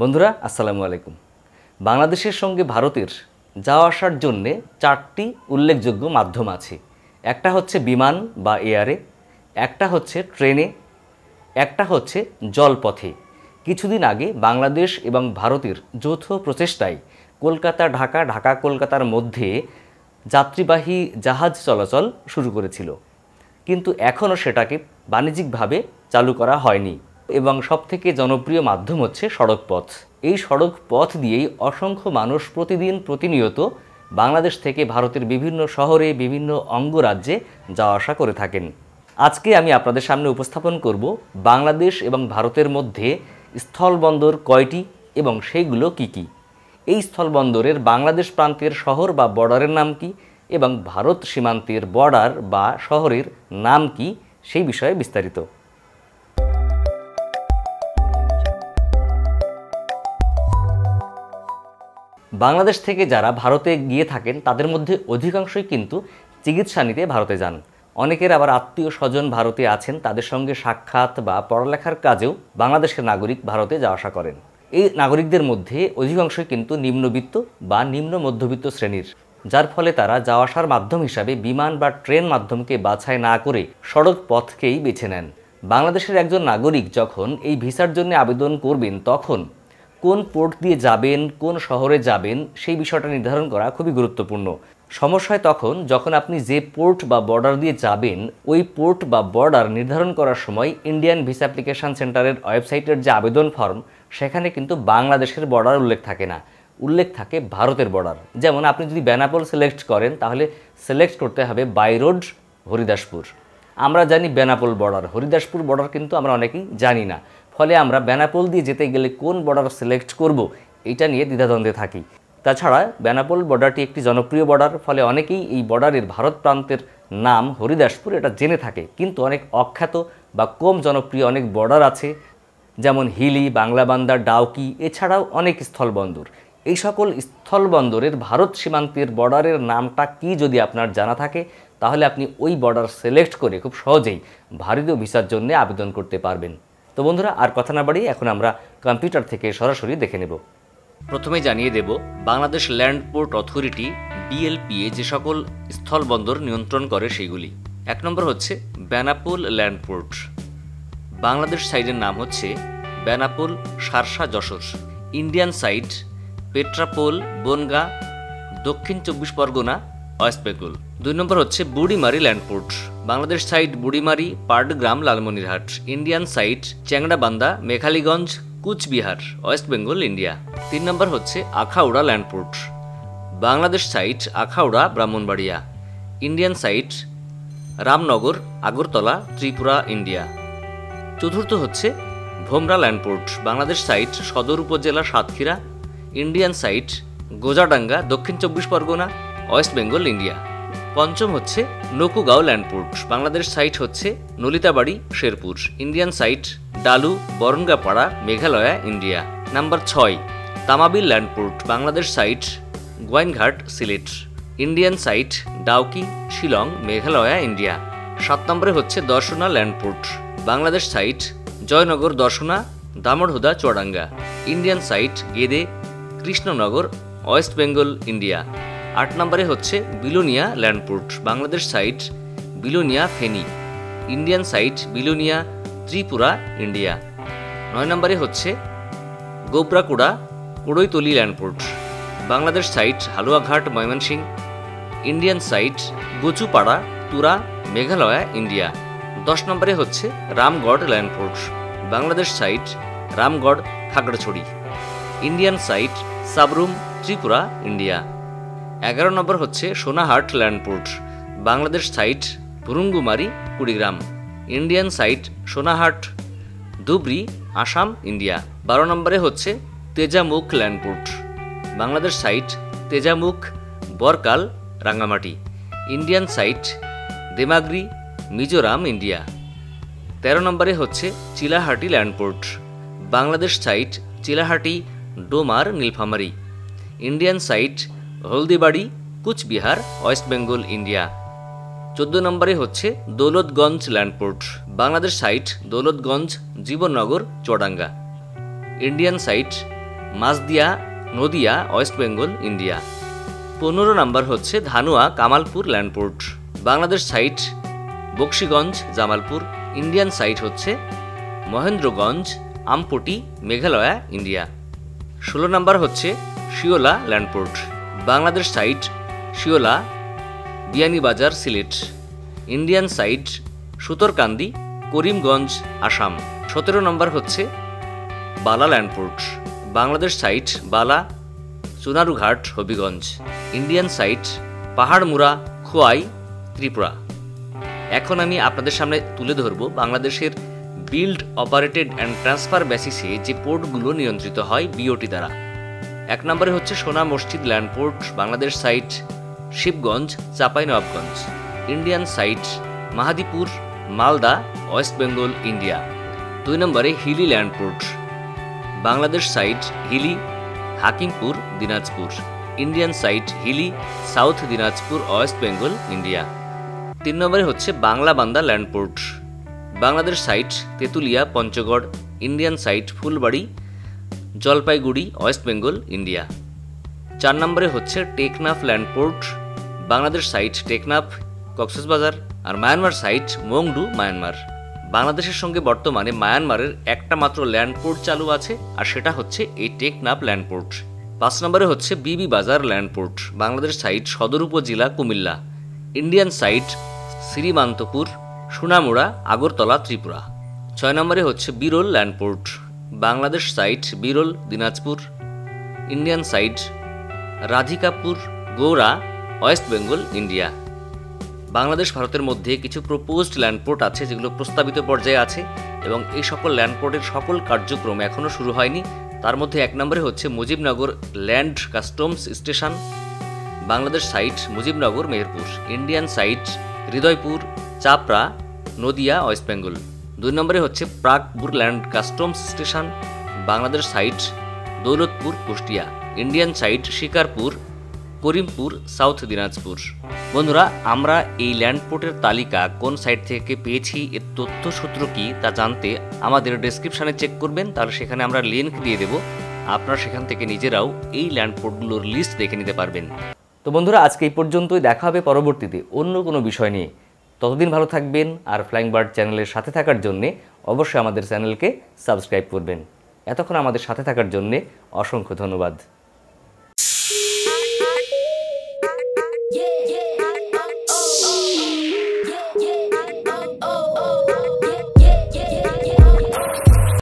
বন্ধুরা আসসালামু আলাইকুম। বাংলাদেশের সঙ্গে ভারতের যাওয়া আসার জন্য চারটি উল্লেখযোগ্য মাধ্যম আছে। একটা হচ্ছে বিমান বা এয়ারে, একটা হচ্ছে ট্রেনে, একটা হচ্ছে জলপথে। কিছুদিন আগে বাংলাদেশ এবং ভারতের যৌথ প্রচেষ্টায় কলকাতা ঢাকা, ঢাকা কলকাতার মধ্যে যাত্রীবাহী জাহাজ চলাচল শুরু করেছিল, কিন্তু এখনও সেটাকে বাণিজ্যিকভাবে চালু করা হয়নি। এবং সবথেকে জনপ্রিয় মাধ্যম হচ্ছে সড়ক পথ। এই সড়ক পথ দিয়েই অসংখ্য মানুষ প্রতিনিয়ত বাংলাদেশ থেকে ভারতের বিভিন্ন শহরে, বিভিন্ন অঙ্গরাজ্যে যাওয়া আসা করে থাকেন। আজকে আমি আপনাদের সামনে উপস্থাপন করব বাংলাদেশ এবং ভারতের মধ্যে স্থলবন্দর কয়টি এবং সেইগুলো কি কি। এই স্থলবন্দরের বাংলাদেশ প্রান্তের শহর বা বর্ডারের নাম কি এবং ভারত সীমান্তের বর্ডার বা শহরের নাম কি, সেই বিষয়ে বিস্তারিত। বাংলাদেশ থেকে যারা ভারতে গিয়ে থাকেন তাদের মধ্যে অধিকাংশই কিন্তু চিকিৎসা নিতে ভারতে যান। অনেকের আবার আত্মীয় স্বজন ভারতে আছেন, তাদের সঙ্গে সাক্ষাৎ বা পড়ালেখার কাজেও বাংলাদেশের নাগরিক ভারতে যাওয়া আসা করেন। এই নাগরিকদের মধ্যে অধিকাংশই কিন্তু নিম্নবিত্ত বা নিম্ন মধ্যবিত্ত শ্রেণীর, যার ফলে তারা যাওয়া আসার মাধ্যম হিসাবে বিমান বা ট্রেন মাধ্যমকে বাছাই না করে সড়ক পথকেই বেছে নেন। বাংলাদেশের একজন নাগরিক যখন এই ভিসার জন্য আবেদন করবেন, তখন কোন পোর্ট দিয়ে যাবেন, কোন শহরে যাবেন, সেই বিষয়টা নির্ধারণ করা খুবই গুরুত্বপূর্ণ। সমস্যা হয় তখন যখন আপনি যে পোর্ট বা বর্ডার দিয়ে যাবেন, ওই পোর্ট বা বর্ডার নির্ধারণ করার সময় ইন্ডিয়ান ভিসা অ্যাপ্লিকেশন সেন্টারের ওয়েবসাইটের যে আবেদন ফর্ম, সেখানে কিন্তু বাংলাদেশের বর্ডার উল্লেখ থাকে না, উল্লেখ থাকে ভারতের বর্ডার। যেমন আপনি যদি বেনাপোল সিলেক্ট করেন, তাহলে সিলেক্ট করতে হবে বাই রোড হরিদাসপুর। আমরা জানি বেনাপোল বর্ডার, হরিদাসপুর বর্ডার কিন্তু আমরা অনেকেই জানি না। ফলে আমরা বেনাপোল দিয়ে যেতে গেলে কোন বর্ডার সিলেক্ট করব, এইটা নিয়ে দ্বিধাদ্বন্দ্বে থাকি। তাছাড়া বেনাপোল বর্ডারটি একটি জনপ্রিয় বর্ডার, ফলে অনেকেই এই বর্ডারের ভারত প্রান্তের নাম হরিদাসপুর এটা জেনে থাকে। কিন্তু অনেক অখ্যাত বা কম জনপ্রিয় অনেক বর্ডার আছে, যেমন হিলি, বাংলাবান্ধা, ডাউকি, এছাড়াও অনেক স্থলবন্দর। এই সকল স্থলবন্দরের ভারত সীমান্তের বর্ডারের নামটা কি যদি আপনার জানা থাকে, তাহলে আপনি ওই বর্ডার সিলেক্ট করে খুব সহজেই ভারতীয় ভিসার জন্য আবেদন করতে পারবেন। তো বন্ধুরা, আর কথা না বাড়িয়ে এখন আমরা কম্পিউটার থেকে সরাসরি দেখে নেব। প্রথমে জানিয়ে দেব Bangladesh land port authority BLPA যে সকল স্থলবন্দর নিয়ন্ত্রণ করে সেইগুলি। 1 নম্বর হচ্ছে বেনাপোল ল্যান্ড পোর্ট। বাংলাদেশ সাইডের নাম হচ্ছে Benapole, Sharsha, Jessore. Indian side Petrapole, Bangaon, Dakshin 24 Pargana, West Bengal. 2 নম্বর হচ্ছে Burimari land port. Bangladesh side Burimari, Patgram, Lalmonirhat. Indian side Changrabandha, Mekhliganj, Cooch Behar, West Bengal, India. 3 নম্বর হচ্ছে Akhaura land port. Bangladesh side Akhaura, Brahmanbaria. Indian side Ramnagar, Agartala, Tripura, India. 4র্থ হচ্ছে Bhomra land port. Bangladesh side Sadar Upazila, Satkhira. Indian side Ghojadanga, Dakshin 24 Pargana, West Bengal, India. 5ম হচ্ছে Nakugaon land port. Bangladesh site হচ্ছে Nalitabari, Sherpur. Indian site Dalu, Barangapara, Meghalaya, India. Number 6 Tamabil land port. Bangladesh site Gowainghat, Sylhet. Indian site Dawki, Shillong, Meghalaya, India. 7 নম্বরে হচ্ছে Darshana land port. Bangladesh site Joynagar, Darshana, Damurhuda, Chuadanga. Indian site Gede, Krishnanagar, West Bengal, India. 8 নম্বরে হচ্ছে Belonia land port. Bangladesh site Belonia, Feni. Indian site Belonia, Tripura, India. 9 নম্বরে হচ্ছে Gobrakura, কোড়ইতলি land port. Bangladesh site Haluaghat, Mymensingh. Indian site Guchupara, Tura, Meghalaya, India. 10 নম্বরে হচ্ছে Ramgarh land port. Bangladesh site Ramgarh, Khagrachari. Indian site Sabroom, Tripura, India. 11 নম্বর হচ্ছে Sonahat land port. Bangladesh site Bhurungamari, Kurigram. Indian site Sonahat, Dhubri, Assam, India. 12 নম্বরে হচ্ছে Tegamukh land port. Bangladesh site Tegamukh, Barkal, Rangamati. Indian site Demagiri, Mizoram, India. 13 নম্বরে হচ্ছে Chilahati land port. Bangladesh site Chilahati, Domar, Nilphamari. Indian site Haldibari, Cooch Behar, West Bengal, India. 14 নম্বরে হচ্ছে Daulatganj land port. Bangladesh site Daulatganj, Jibannagar, Chuadanga. Indian site Majhdia Nadia West Bengal India. 15 নম্বর হচ্ছে Dhanua Kamalpur land port, Bangladesh site Bakshiganj Jamalpur, Indian site হচ্ছে Mahendraganj Ampati Meghalaya India. 16 নম্বর হচ্ছে Sheola land port, Bangladesh site Sheola Beanibazar Sylhet, Indian site Sutarkandi Karimganj Assam. 17 নম্বর হচ্ছে Balla land port, Bangladesh site Balla Sonarughat Habiganj, Indian site Paharmura Khowai Tripura. এখন আমি আপনাদের সামনে তুলে ধরব বাংলাদেশের বিল্ড অপারেটেড অ্যান্ড ট্রান্সফার বেসিসে যে পোর্টগুলো নিয়ন্ত্রিত হয় বিওটি দ্বারা। 1 নম্বরে হচ্ছে Sonamasjid land port, Bangladesh site Shibganj Chapai Nawabganj, Indian site Mahadipur Malda West Bengal India. 2 নম্বরে Hili land port, Bangladesh site Hili Hakimpur Dinajpur, Indian site Hili south Dinajpur West Bengal India. 3 নম্বরে হচ্ছে Banglabandha land port, Bangladesh site Tetulia Panchagarh, Indian site Phulbari Jalpaiguri West Bengal India. 4 নম্বরে হচ্ছে Teknaf land port, Bangladesh site Teknaf Cox's Bazar, আর মায়ানমার সাইট মংডু মায়ানমার। বাংলাদেশের সঙ্গে বর্তমানে মায়ানমারের একটা মাত্র ল্যান্ড পোর্ট চালু আছে, আর সেটা হচ্ছে এই টেকনাফ ল্যান্ড পোর্ট। 5 নম্বরে হচ্ছে Bibir Bazar land port, Bangladesh site Sadar Upazila Comilla, Indian site Srimantapur Sonamura Agartala Tripura. 6 নম্বরে হচ্ছে Biral land port, Bangladesh site Biral Dinajpur, Indian site Radhikapur Gaur West Bengal India. Bangladesh ভারতের মধ্যে কিছু প্রপোজড ল্যান্ডপোর্ট আছে যেগুলো প্রস্তাবিত পর্যায়ে আছে, এবং এই সকল ল্যান্ডপোর্টের সকল কার্যক্রম এখনও শুরু হয়নি। তার মধ্যে 1 নম্বরে হচ্ছে Mujibnagar land customs station, Bangladesh site Mujibnagar Meherpur, Indian site Hridaypur Chapra Nadia West Bengal. 2 নম্বরে হচ্ছে Pragpur land customs station, Bangladesh site Daulatpur Kushtia, Indian site Shikarpur Karimpur south Dinajpur. বন্ধুরা, আমরা এই ল্যান্ডপোর্টের তালিকা কোন সাইট থেকে পেয়েছি, এর তথ্যসূত্র কি তা জানতে আমাদের ডেসক্রিপশানে চেক করবেন, তাহলে সেখানে আমরা লিঙ্ক দিয়ে দেব, আপনারা সেখান থেকে নিজেরাও এই ল্যান্ডপোর্টগুলোর লিস্ট দেখে নিতে পারবেন। তো বন্ধুরা, আজকে এই পর্যন্তই, দেখা হবে পরবর্তীতে অন্য কোনো বিষয় নিয়ে। ততদিন ভালো থাকবেন, আর ফ্লাইং বার্ড চ্যানেলের সাথে থাকার জন্যে অবশ্যই আমাদের চ্যানেলকে সাবস্ক্রাইব করবেন। এতক্ষণ আমাদের সাথে থাকার জন্যে অসংখ্য ধন্যবাদ।